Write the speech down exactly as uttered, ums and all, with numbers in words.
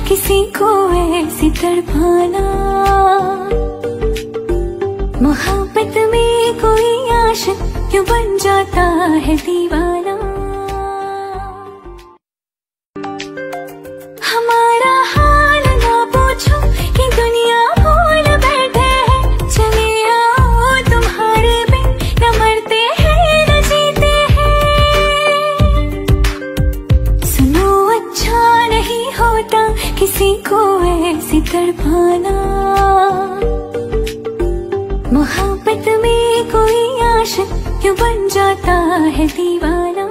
किसी को ऐसी तड़पाना। मोहब्बत में कोई आशिक क्यों बन जाता है दीवाना। हमारा हाल ना पूछो कि दुनिया भूल बैठे हैं। चले आओ तुम्हारे बिन न मरते हैं न जीते हैं। सुनो अच्छा नहीं होता किसी को ऐसी तड़पाना। मोहब्बत में कोई आशिक क्यों बन जाता है दीवाना।